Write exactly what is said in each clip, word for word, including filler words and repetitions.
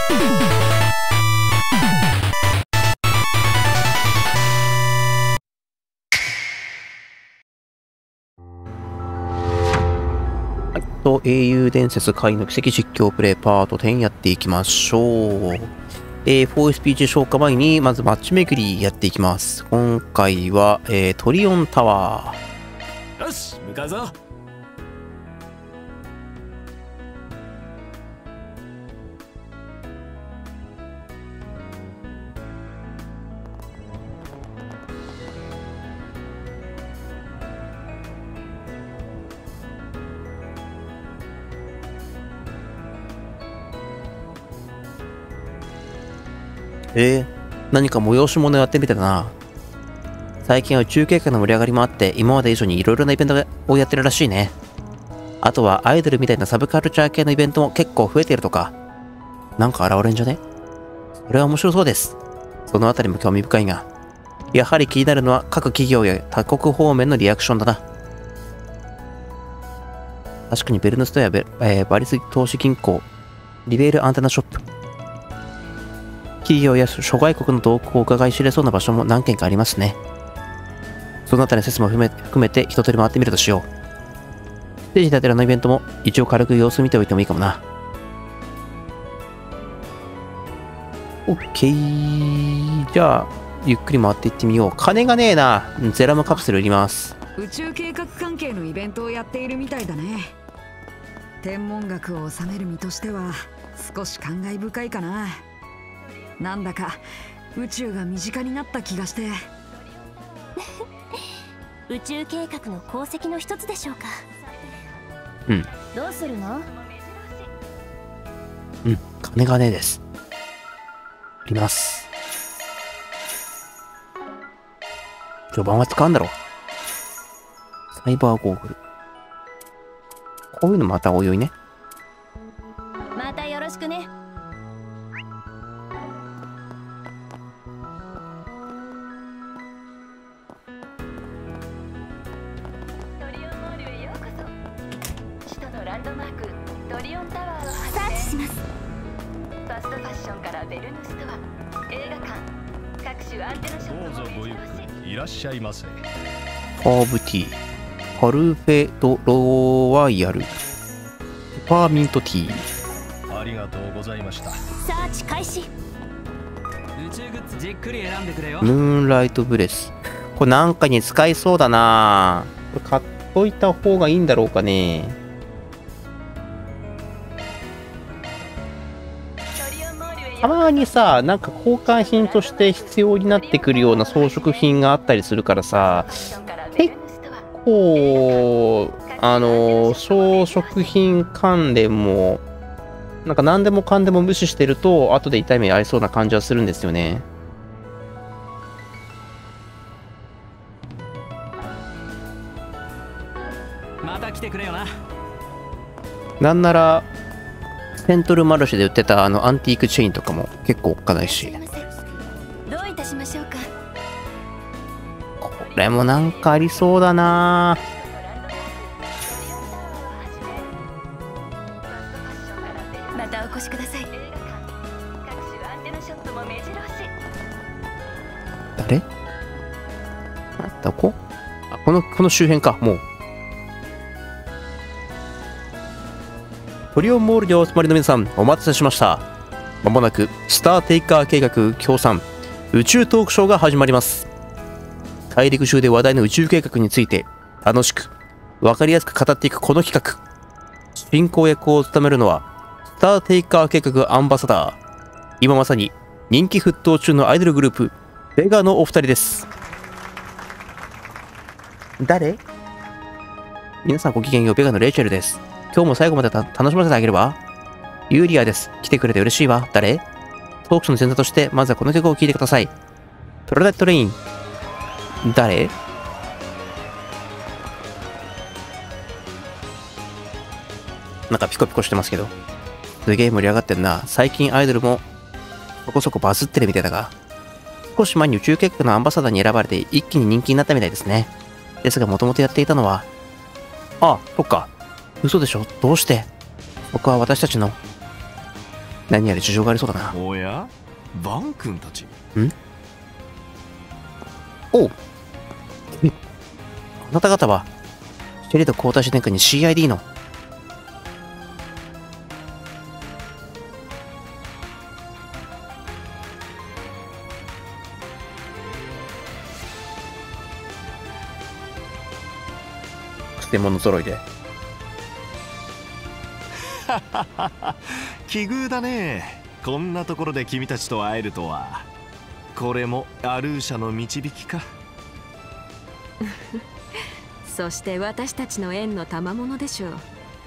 と英雄伝説界の奇跡実況プレイパートテンやっていきましょう。えー、フォーエスピー 中消化前にまずマッチ巡りやっていきます。今回は、えー、トリオンタワー。よし、向かうぞ。 えー、何か催し物やってみたらな。最近は宇宙計画の盛り上がりもあって、今まで以上にいろいろなイベントをやってるらしいね。あとはアイドルみたいなサブカルチャー系のイベントも結構増えてるとか。なんか現れんじゃね？それは面白そうです。そのあたりも興味深いが、やはり気になるのは各企業や他国方面のリアクションだな。確かにベルヌストやベ、えー、バリス投資銀行、リベールアンテナショップ、企業や諸外国の動向を伺い知れそうな場所も何軒かありますね。そのあたりの説も含め含めて一通り回ってみるとしよう。ステージ立てらのイベントも一応軽く様子見ておいてもいいかもな。オッケー。じゃあ、ゆっくり回っていってみよう。金がねえな。ゼラムカプセル売ります。 宇宙計画関係のイベントをやっているみたいだね。天文学を収める身としては少し感慨深いかな。なんだか宇宙が身近になった気がして宇宙計画の功績の一つでしょうか。 うんどうするの？ うん金がねえです。売ります。序盤は使うんだろう。サイバーゴーグル、こういうのまたおいおいね。 またよろしくね。 ランドマークトリオンタワーをサーチします。 ファストファッションからベルヌストア、映画館、各種アンテナショップも目白押し。 いらっしゃいませ。 ハーブティー、パルフェドロワイヤル、ペパーミントティー。 ありがとうございました。 サーチ開始。 宇宙グッズじっくり選んでくれよ。 ムーンライトブレス、これなんかに使いそうだな。これ買っといた方がいいんだろうかね。たまにさ、なんか交換品として必要になってくるような装飾品があったりするからさ、結構、あの、装飾品関連も、なんか何でもかんでも無視してると、後で痛い目合いそうな感じはするんですよね。 また来てくれよな。 なんなら、セントルマルシェで売ってたあのアンティークチェーンとかも結構おっかないし。 どういたしましょうか。 これもなんかありそうだな。 またお越しください。 誰？あ、どこ？あ、この、この周辺か、もう。トリオンモールにお集まりの皆さん、お待たせしました。まもなくスターテイカー計画協賛宇宙トークショーが始まります。大陸中で話題の宇宙計画について楽しく分かりやすく語っていくこの企画。進行役を務めるのはスターテイカー計画アンバサダー、今まさに人気沸騰中のアイドルグループベガのお二人です。誰？皆さんごきげんよう、ベガのレイチェルです。今日も最後まで楽しませてあげれば。ユーリアです。来てくれて嬉しいわ。誰？トークショーの前座として、まずはこの曲を聴いてください。トラダットレイン。誰？なんかピコピコしてますけど。すげえ盛り上がってんな。最近アイドルもそこそこバズってるみたいだが、少し前に宇宙計画のアンバサダーに選ばれて一気に人気になったみたいですね。ですがもともとやっていたのは、あ、そっか。嘘でしょ？どうして？僕は私たちの何やら事情がありそうだな。 おやバン君たち。 おうえあなた方はシェリード皇太子殿下に シーアイディー のくせ者揃いで。 奇遇だね。こんなところで君たちと会えるとは。これもアルーシャの導きか。 そして私たちの縁の賜物でしょ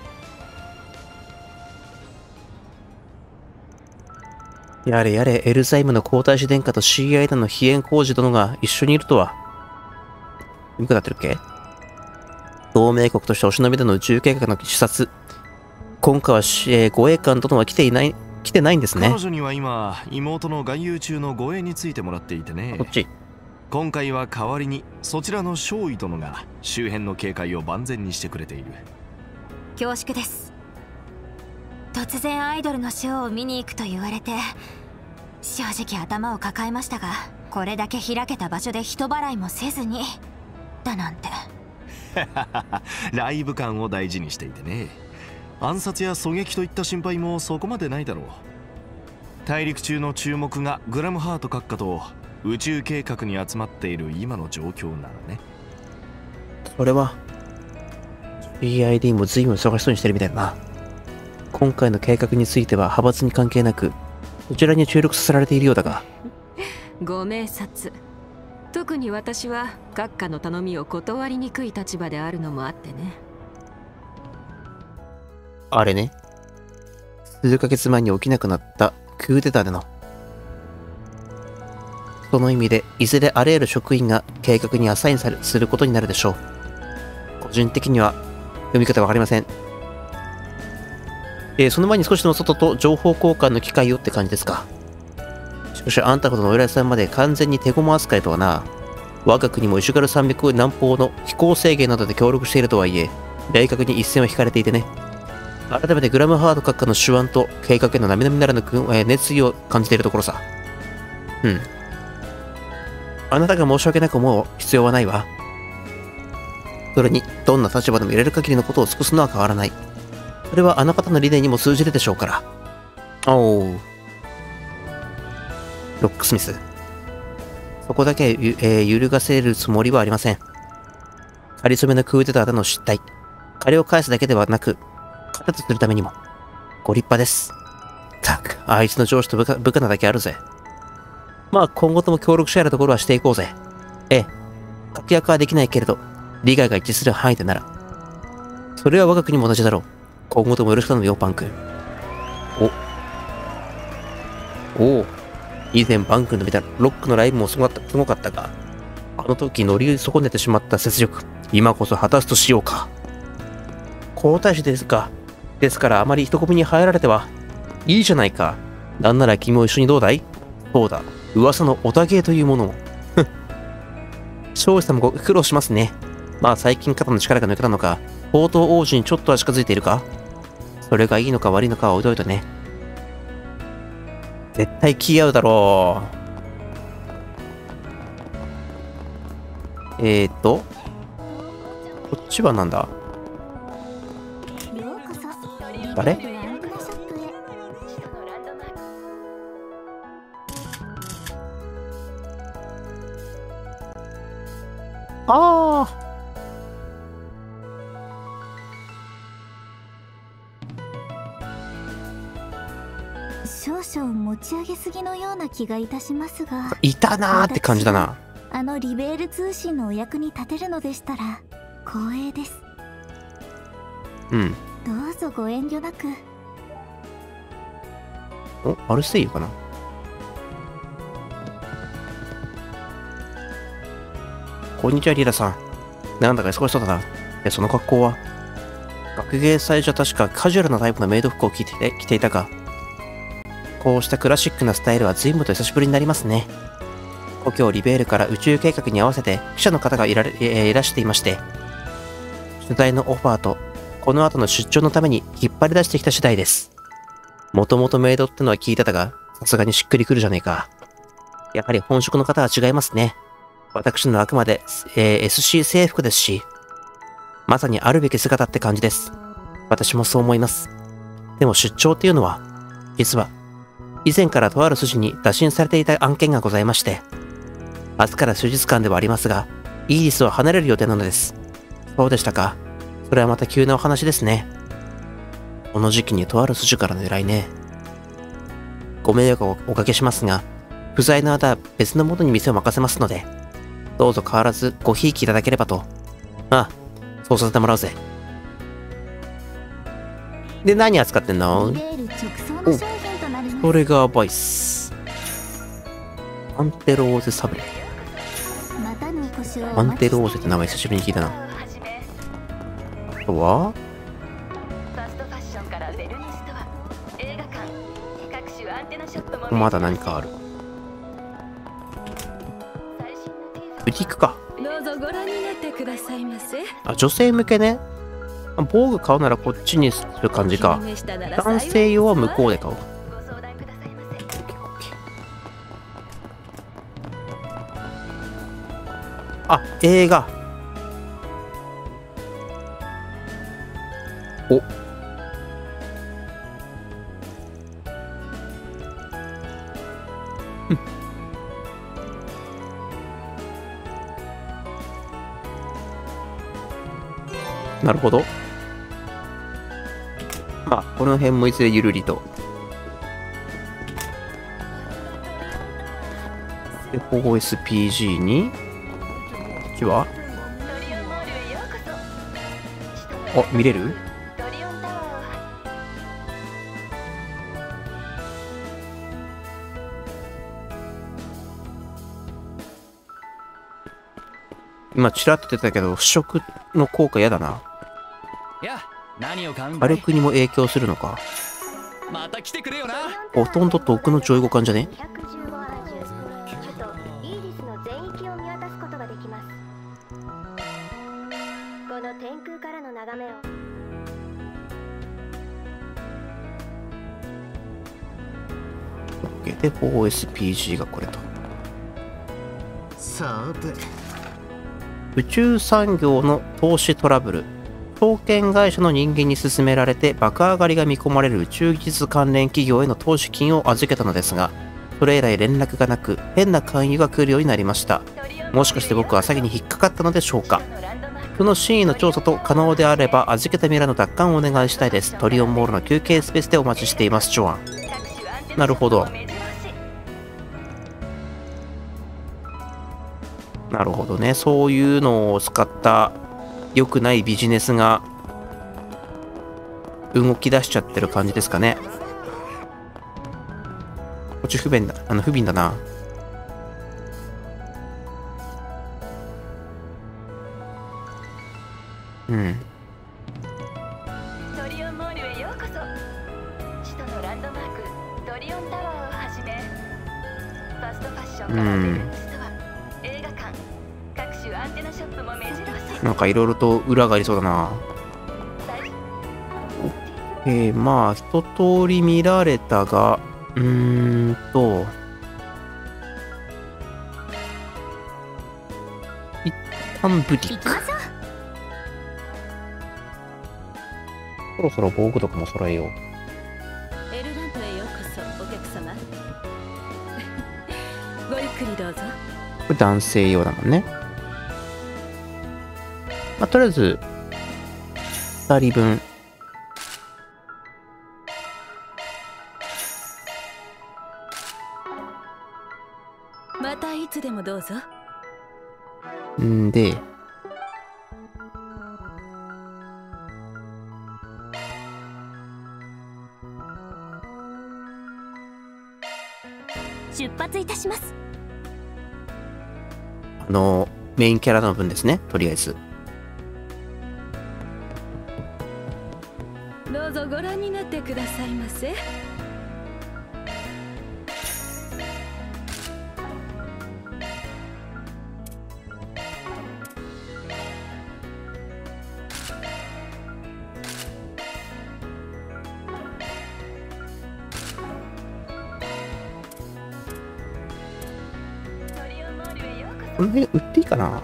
う。 やれやれエルザイムの皇太子殿下と シーアイディー の飛燕浩二殿が一緒にいるとは。いくなってるっけ。同盟国としてお忍びでの宇宙計画の視察。今回は、えー、護衛官殿は来ていない来てないんですね。 彼女には今妹の外遊中の護衛についてもらっていてね。 こっち。 今回は代わりにそちらの少尉殿が周辺の警戒を万全にしてくれている。 恐縮です。突然アイドルのショーを見に行くと言われて正直頭を抱えましたが、これだけ開けた場所で人払いもせずにだなんて。 ライブ感を大事にしていてね。暗殺や狙撃といった心配もそこまでないだろう。大陸中の注目がグラムハート閣下と宇宙計画に集まっている今の状況ならね。 それは シーアイディー も随分忙しそうにしてるみたいだな。今回の計画については派閥に関係なくこちらに注力させられているようだが。 ご明察。特に私は閣下の頼みを断りにくい立場であるのもあってね。 あれね、数ヶ月前に起きなくなったクーデターでの。その意味でいずれあらゆる職員が計画にアサインされすることになるでしょう。個人的には読み方わかりません。えー、その前に少しでも外と情報交換の機会をって感じですか。しかしあんたほどのお偉いさんまで完全に手駒扱いとはな。我が国もイシュガル山脈南方の飛行制限などで協力しているとはいえ、明確に一線を引かれていてね。改めてグラムハード閣下の手腕と計画への並々ならぬ、えー、熱意を感じているところさ。うん。あなたが申し訳なく思う必要はないわ。それに、どんな立場でも入れる限りのことを尽くすのは変わらない。それはあの方の理念にも通じるでしょうから。おう。ロックスミス。そこだけ、えー、揺るがせるつもりはありません。かりそめのクーデターでの失態。借りを返すだけではなく、糧とするためにも、ご立派です。たく、あいつの上司と部下、部下なだけあるぜ。まあ、今後とも協力し合えるところはしていこうぜ。ええ。確約はできないけれど、利害が一致する範囲でなら。それは我が国も同じだろう。今後ともよろしく頼むよ、バン君。お。おお。以前バン君の見たロックのライブもすごかった、すごかったが、あの時乗り損ねてしまった雪辱、今こそ果たすとしようか。皇太子ですか。ですからあまり人混みに入られては。いいじゃないか。なんなら君も一緒にどうだい？そうだ。噂のオタゲーというものを。ふん。庄司さんもご苦労しますね。まあ最近肩の力が抜けたのか、宝刀王子にちょっとは近づいているか？それがいいのか悪いのかは置いといてね。絶対気合うだろう。えーっと、こっちはなんだ？誰？ああ。 少々持ち上げすぎのような気がいたしますが、 いたなーって感じだな。 あのリベール通信のお役に立てるのでしたら光栄です。 うん。 どうぞご遠慮なく。 お、アルステイユかな。こんにちは、リラさん。なんだか忙しそうだな。え、その格好は？学芸祭じゃ確かカジュアルなタイプのメイド服を着て着ていたか。こうしたクラシックなスタイルは随分と久しぶりになりますね。故郷リベールから宇宙計画に合わせて記者の方がいられ、えー、いらしていまして、取材のオファーとこの後の出張のために引っ張り出してきた次第です。 もともとメイドってのは聞いてたが、さすがにしっくりくるじゃねえか。やはり本職の方は違いますね。私のあくまで、えー、エスシー 制服ですし、まさにあるべき姿って感じです。私もそう思います。でも出張っていうのは、実は、以前からとある筋に打診されていた案件がございまして、明日から数日間ではありますが、イギリスを離れる予定なのです。そうでしたか。それはまた急なお話ですね。この時期にとある筋からの依頼ね。ご迷惑をおかけしますが、不在の間、別の者に店を任せますので、どうぞ変わらずごひいきいただければと。ああ、そうさせてもらうぜ。で、何扱ってんの？お、ストレガーバイス。アンテローゼサブレ。アンテローゼって名前久しぶりに聞いたな。あとはまだ何かある。ブティックか。 どうぞご覧になってくださいませ。 あ、女性向けね。防具買うならこっちにする感じか。男性用は向こうで買う。あ、映画。お。なるほど。まあ、この辺もいずれゆるりと。で、オーエスピージー に、こっちはあ、見れる？今、ちらっと出たけど、腐食の効果嫌だな。火力にも影響するのか。 また来てくれよな。 ほとんど毒の上位互換じゃね？で、オーエスピージー がこれと。宇宙産業の投資トラブル。証券会社の人間に勧められて爆上がりが見込まれる宇宙技術関連企業への投資金を預けたのですが、それ以来連絡がなく変な勧誘が来るようになりました。もしかして僕は詐欺に引っかかったのでしょうか。その真意の調査と可能であれば預けたミラの奪還をお願いしたいです。トリオンモールの休憩スペースでお待ちしています。ジョアン。なるほど。なるほどね。そういうのを使った良くないビジネスが動き出しちゃってる感じですかね。こっち不便だ。あの不憫だな。うん。 トリオンモールへようこそ。首都のランドマークトリオンタワーをはじめ、ファストファッションからベルヌストア、映画館、各種アンテナショップも目白押し。 なんかいろいろと裏がありそうだな。えー、まあ一通り見られたが、うーんと一旦ブティック。そろそろ防具とかも揃えよう。 エルラントへようこそお客様。ごゆっくりどうぞ。 これ男性用だもんね。まあ、とりあえずふたりぶん。 またいつでもどうぞ。 んで出発いたします。 あのメインキャラの分ですね。とりあえずどうぞご覧になってくださいませ。 この辺売っていいかな。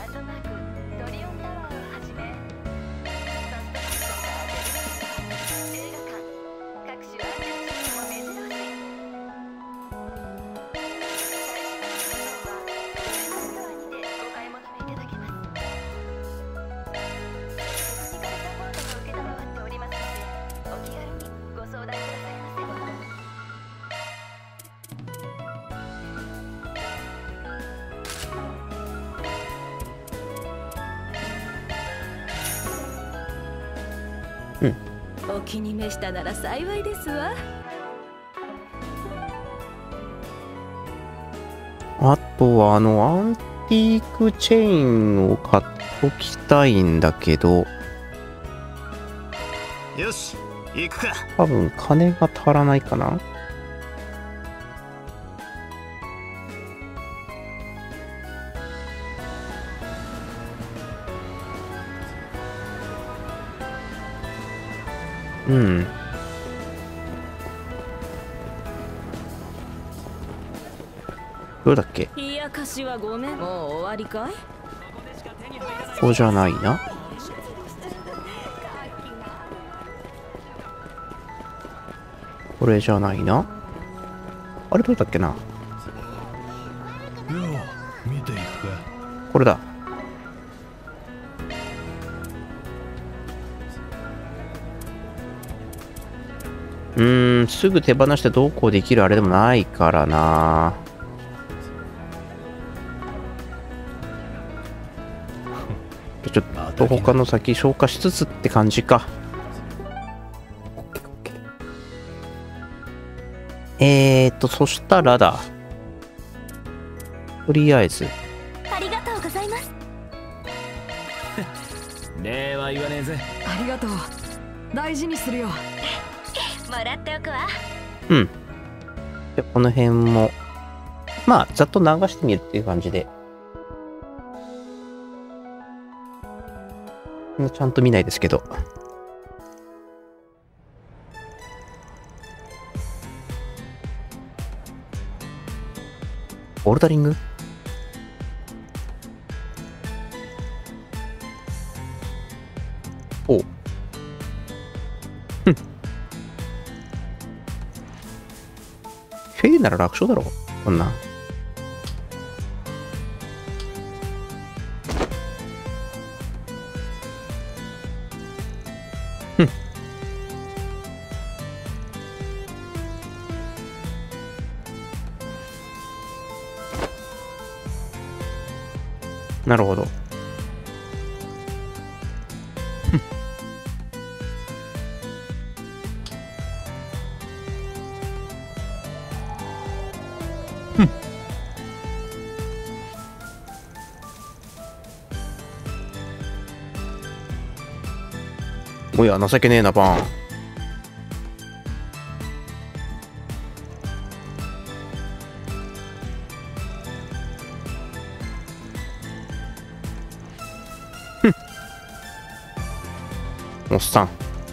お気に召したなら幸いですわ。 あとはあのアンティークチェーンを買っときたいんだけど、 よし行くか。 多分金が足らないかな。うん。どれだっけ。 冷やかしはごめん。もう終わりかい。 ここじゃないな。これじゃないな。あれどれだっけな。 見ていくか。 これだ。うーん、すぐ手放してどうこうできるあれでもないからな。ちょっと他の先消化しつつって感じか。えーと、そしたらだ。とりあえず。 ありがとうございます。 礼は言わねえぜ。 ありがとう。大事にするよ。 もらっておくわ。 うん。で、この辺も、まあ、ざっと流してみるっていう感じで。ちゃんと見ないですけど。ボルダリング？おう。ふん。フェイなら楽勝だろ、こんな。ふん。なるほど。おや、情けねえな、バーン。ふん。おっさん。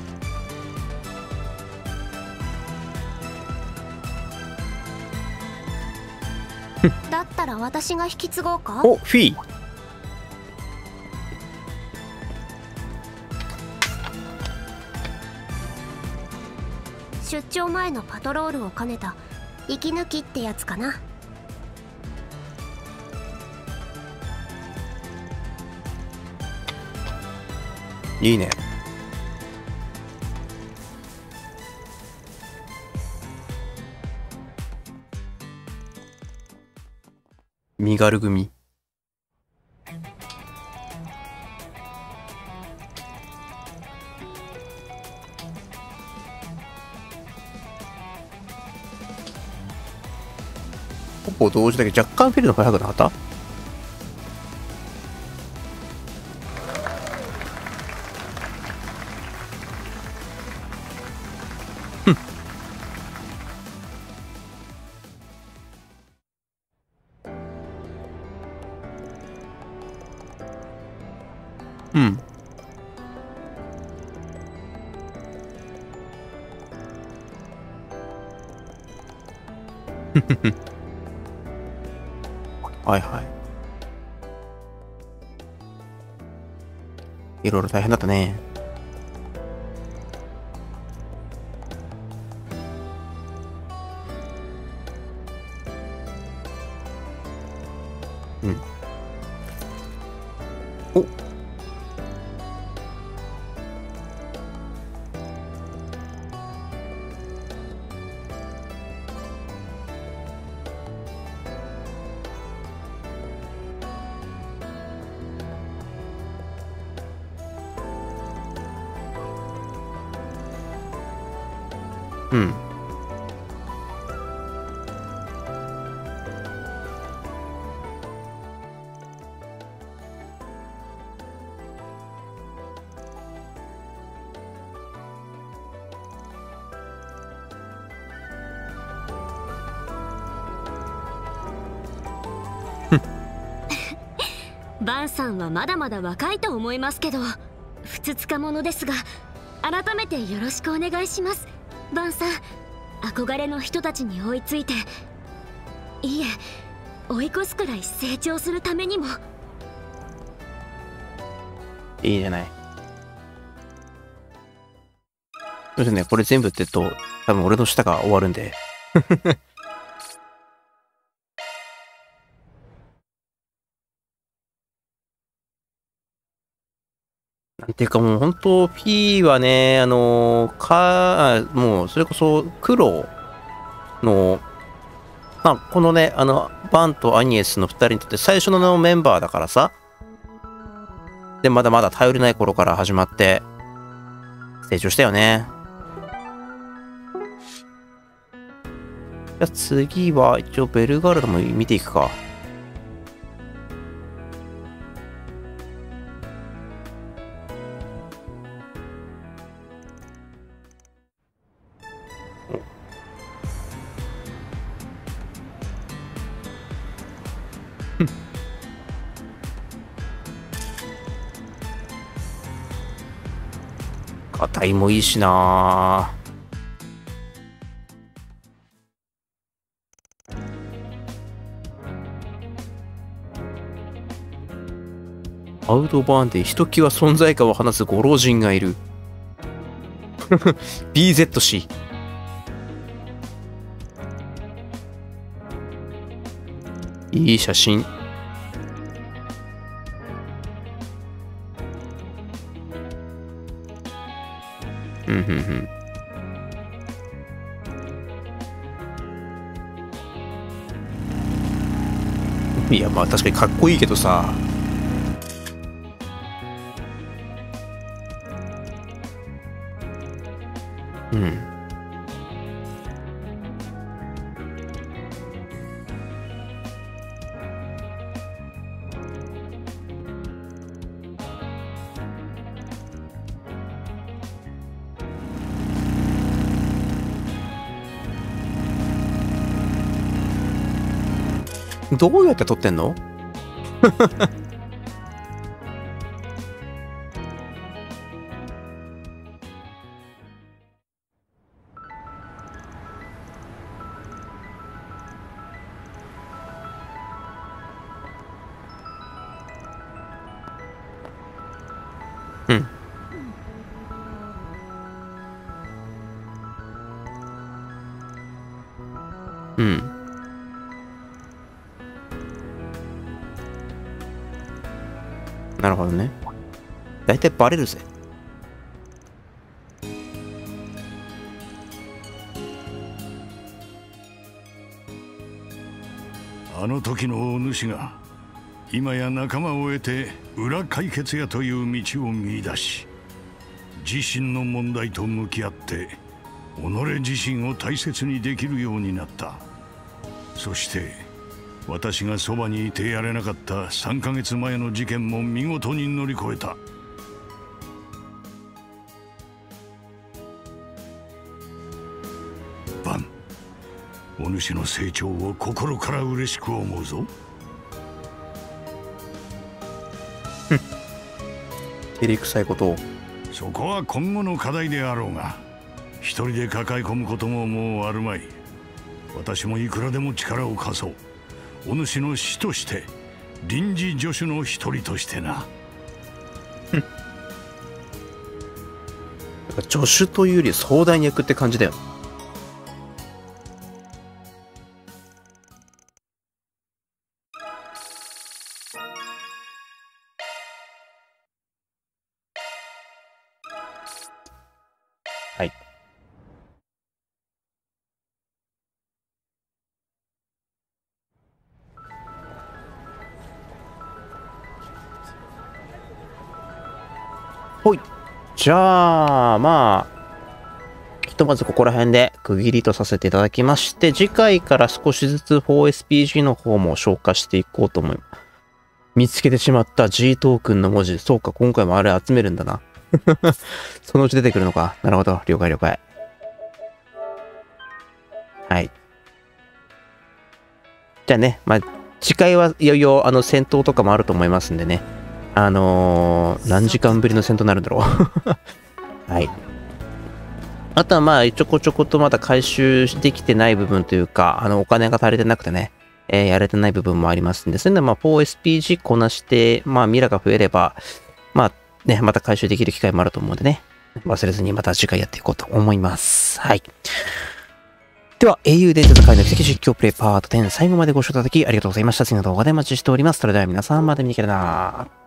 だったら私が引き継ごうか。 お、フィー。 出張前のパトロールを兼ねた息抜きってやつかな。 いいね。身軽組。ほぼ同時だけど若干フィルの速くなかった？うん。はいはい。 いろいろ大変だったね。うん。お。うん。 バンさんはまだまだ若いと思いますけど、ふつつか者ですが、改めてよろしくお願いします。バンさん、憧れの人たちに追いついて、いいえ、追い越すくらい成長するためにも。 いいじゃない。そしてね、これ全部って言うと、多分俺の舌が終わるんで。なんていうかもう本当 P はね、あのー、か、もうそれこそ黒の、まあ、このね、あの、バンとアニエスの二人にとって最初のメンバーだからさ。で、まだまだ頼りない頃から始まって、成長したよね。じゃあ次は一応ベルガルドも見ていくか。ガタイもいいしな。アウトバーンでひときわ存在感を放つご老人がいる。ビーゼットシー。いい写真。うんうんうん。いやまあ確かにかっこいいけどさ。うん。どうやって撮ってんの？うん。うん。なるほどね。だいたいバレるぜ。 あの時のお主が今や仲間を得て裏解決やという道を見出し、自身の問題と向き合って己自身を大切にできるようになった。そして私がそばにいてやれなかったさんかげつまえの事件も見事に乗り越えた。バン、お主の成長を心から嬉しく思うぞ。 照れくさいことを。 そこは今後の課題であろうが、一人で抱え込むことももうあるまい。私もいくらでも力を貸そう。お主の師として、臨時助手の一人としてな。 か助手というより相談役って感じだよ。はい。ほい。じゃあ、まあ、ひとまずここら辺で区切りとさせていただきまして、次回から少しずつ フォーエスピージー の方も消化していこうと思います。見つけてしまった G トークンの文字。そうか、今回もあれ集めるんだな。そのうち出てくるのか。なるほど。了解了解。はい。じゃあね、まあ、次回はいよいよあの戦闘とかもあると思いますんでね。あのー、何時間ぶりの戦闘になるんだろう。はい。あとはまあ、ちょこちょことまだ回収できてない部分というか、あの、お金が足りてなくてね、えー、やれてない部分もありますんで、そういうのはまあ、フォーエスピージー こなして、まあ、ミラが増えれば、まあ、ね、また回収できる機会もあると思うんでね、忘れずにまた次回やっていこうと思います。はい。では、英雄伝説界の奇跡実況プレイパートテン、最後までご視聴いただきありがとうございました。次の動画でお待ちしております。それでは皆さん、また見に来てな。